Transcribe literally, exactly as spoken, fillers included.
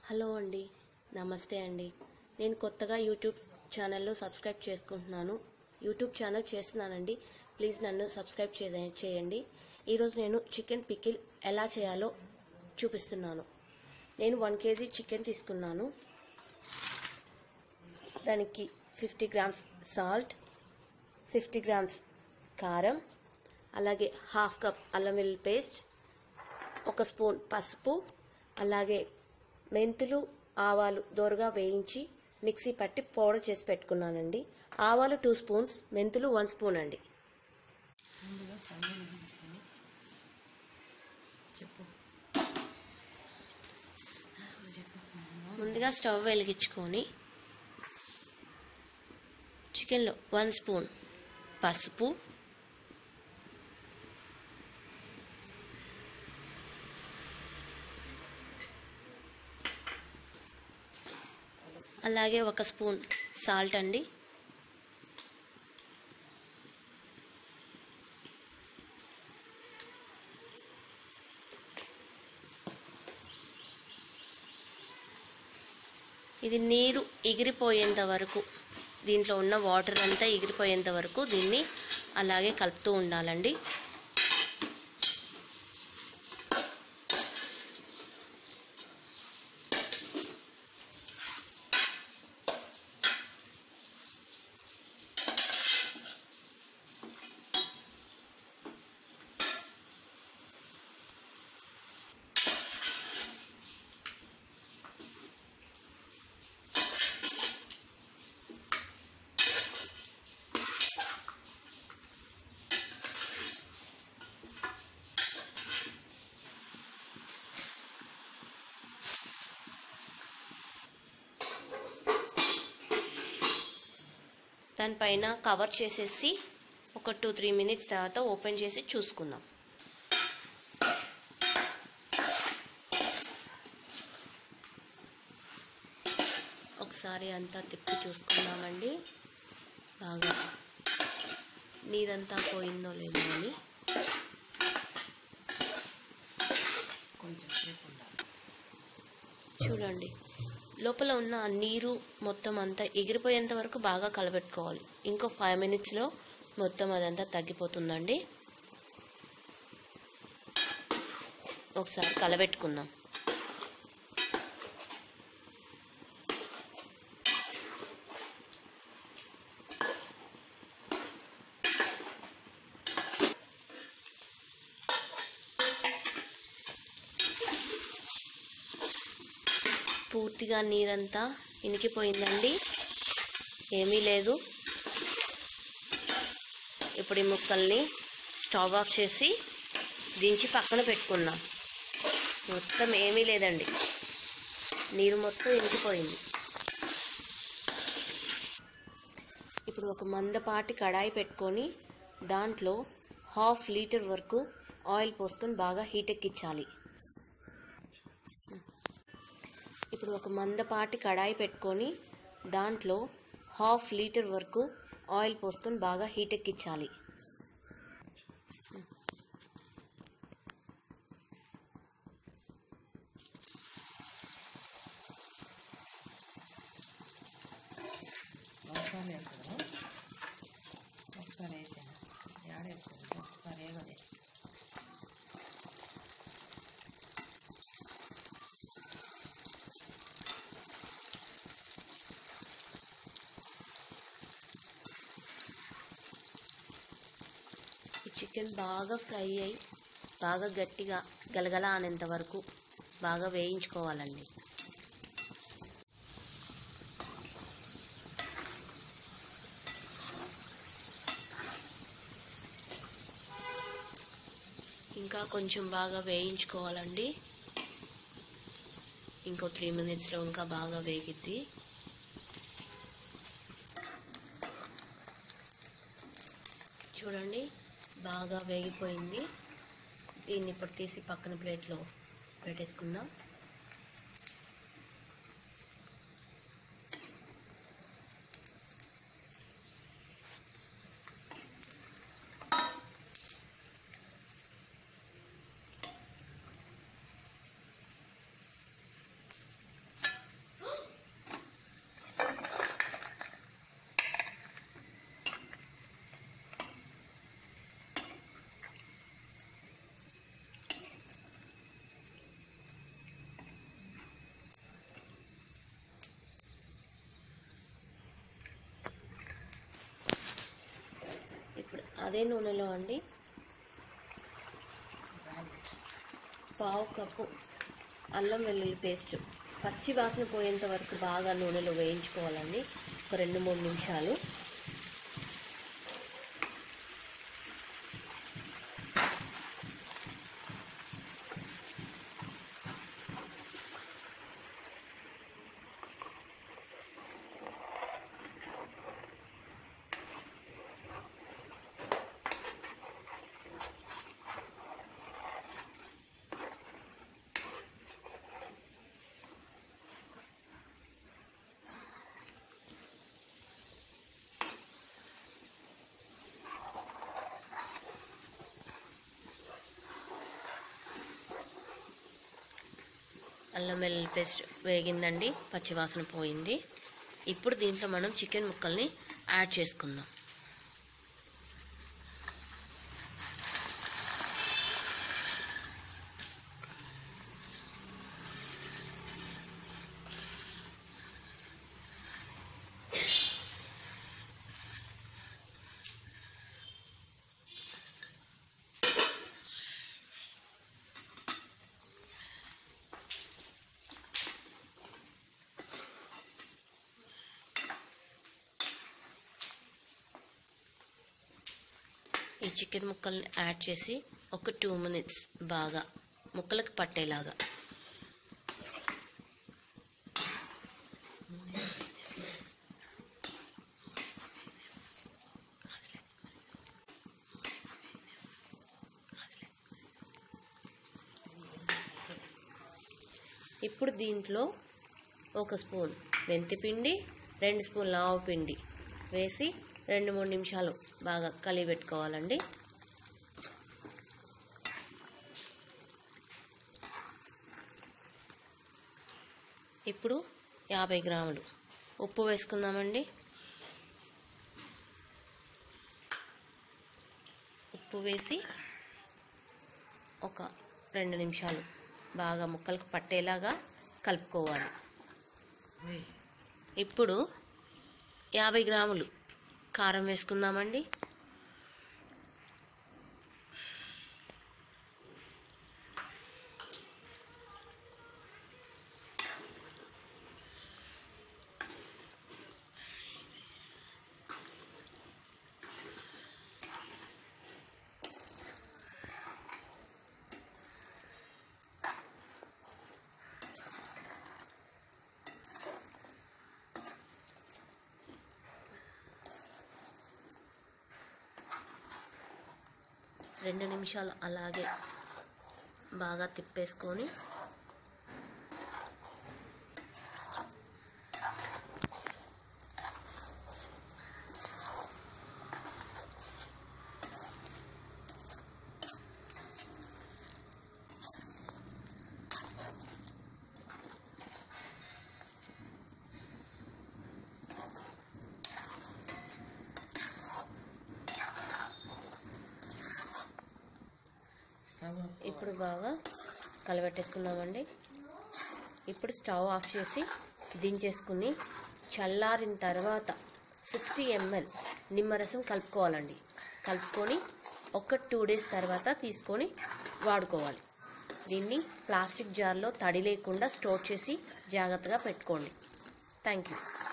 Hello అండి, నమస్తే అండి. నేను కొత్తగా యూట్యూబ్ ఛానల్లో సబ్స్క్రైబ్ చేసుకుంటున్నాను. యూట్యూబ్ ఛానల్ చేస్తున్నానండి. ప్లీజ్ నన్ను సబ్స్క్రైబ్ చేయండి. ఈరోజు నేను చికెన్ పికిల్ ఎలా చేయాలో చూపిస్తున్నాను. నేను వన్ కేజీ చికెన్ తీసుకున్నాను. దానికి fifty grams salt, fifty grams కారం, అలాగే హాఫ్ కప్ అల్లం వెల్లుల్లి పేస్ట్, ఒక స్పూన్ పసుపు, అలాగే మెంతులు ఆవాలు దోరగా వేయించి మిక్సీ పట్టి పౌడర్ చేసి పెట్టుకున్నానండి. ఆవాలు టూ స్పూన్స్, మెంతులు వన్ స్పూన్ అండి. ముందుగా స్టవ్ వెలిగించుకొని చికెన్లో వన్ స్పూన్ పసుపు, అలాగే ఒక స్పూన్ సాల్ట్ అండి, ఇది నీరు ఎగిరిపోయేంత వరకు, దీంట్లో ఉన్న వాటర్ అంతా ఎగిరిపోయేంత వరకు దీన్ని అలాగే కలుపుతూ ఉండాలండి. దానిపైన కవర్ చేసేసి ఒక టూ త్రీ మినిట్స్ తర్వాత ఓపెన్ చేసి చూసుకుందాం. ఒకసారి అంతా తిప్పి చూసుకుందామండి, బాగా నీరంతా పోయిందో లేదో అని. చూడండి, లోపల ఉన్న నీరు మొత్తం అంతా ఎగిరిపోయేంత వరకు బాగా కలబెట్టుకోవాలి. ఇంకో ఫైవ్ మినిట్స్లో మొత్తం అదంతా తగ్గిపోతుందండి. ఒకసారి కలబెట్టుకుందాం. పూర్తిగా నీరంతా ఇనికిపోయిందండి, ఏమీ లేదు. ఇప్పుడు ఈ ముక్కల్ని స్టవ్ ఆఫ్ చేసి దించి పక్కన పెట్టుకున్నాం. మొత్తం ఏమీ లేదండి, నీరు మొత్తం ఇనికిపోయింది. ఇప్పుడు ఒక మందపాటి కడాయి పెట్టుకొని దాంట్లో హాఫ్ లీటర్ వరకు ఆయిల్ పోసుకొని బాగా హీట్ ఎక్కించాలి. ఇప్పుడు ఒక మందపాటి కడాయి పెట్టుకొని దాంట్లో హాఫ్ లీటర్ వరకు ఆయిల్ పోసుకొని బాగా హీట్ ఎక్కించాలి. చికెన్ బాగా ఫ్రై అయ్యి బాగా గట్టిగా గలగల అనేంత వరకు బాగా వేయించుకోవాలండి. ఇంకా కొంచెం బాగా వేయించుకోవాలండి. ఇంకో త్రీ మినిట్స్లో ఇంకా బాగా వేగిద్ది. చూడండి, బాగా వేగిపోయింది. దీన్ని ఇప్పుడు తీసి పక్కన ప్లేట్లో పెట్టేసుకుందాం. అదే నూనెలో అండి పావు కప్పు అల్లం వెల్లుల్లి పేస్ట్ పచ్చి వాసన పోయేంత వరకు బాగా నూనెలో వేయించుకోవాలండి, ఒక రెండు మూడు నిమిషాలు. అల్లం వెల్లుల్లి పేస్ట్ వేగిందండి, పచ్చివాసన పోయింది. ఇప్పుడు దీంట్లో మనం చికెన్ ముక్కల్ని యాడ్ చేసుకుందాం. ఈ చికెన్ ముక్కల్ని యాడ్ చేసి ఒక టూ మినిట్స్ బాగా ముక్కలకు పట్టేలాగా ఇప్పుడు దీంట్లో ఒక స్పూన్ మెంతిపిండి, రెండు స్పూన్ల ఆవు పిండి వేసి రెండు మూడు నిమిషాలు బాగా కలిపి పెట్టుకోవాలండి. ఇప్పుడు యాభై గ్రాములు ఉప్పు వేసుకుందామండి. ఉప్పు వేసి ఒక రెండు నిమిషాలు బాగా ముక్కలకు పట్టేలాగా కలుపుకోవాలి. ఇప్పుడు యాభై గ్రాములు కారం వేసుకుందామండి. రెండు నిమిషాలు అలాగే బాగా తిప్పేసుకొని ఇప్పుడు బాగా కలబెట్టేసుకున్నామండి. ఇప్పుడు స్టవ్ ఆఫ్ చేసి దించేసుకుని చల్లారిన తర్వాత సిక్స్టీ ఎంఎల్ నిమ్మరసం కలుపుకోవాలండి. కలుపుకొని ఒక టూ డేస్ తర్వాత తీసుకొని వాడుకోవాలి. దీన్ని ప్లాస్టిక్ జార్లో తడి లేకుండా స్టోర్ చేసి జాగ్రత్తగా పెట్టుకోండి. Thank you.